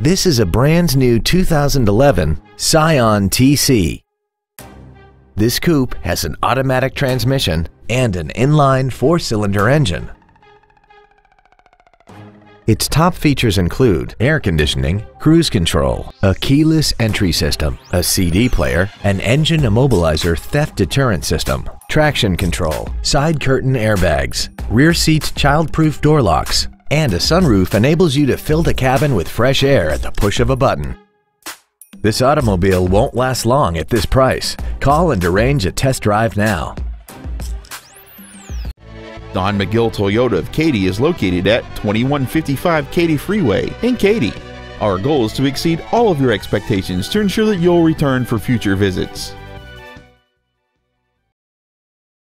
This is a brand new 2011 Scion TC. This coupe has an automatic transmission and an inline 4-cylinder engine. Its top features include air conditioning, cruise control, a keyless entry system, a CD player, an engine immobilizer theft deterrent system, traction control, side curtain airbags, rear seat child-proof door locks, and a sunroof enables you to fill the cabin with fresh air at the push of a button. This automobile won't last long at this price. Call and arrange a test drive now. Don McGill Toyota of Katy is located at 2155 Katy Freeway in Katy. Our goal is to exceed all of your expectations to ensure that you'll return for future visits.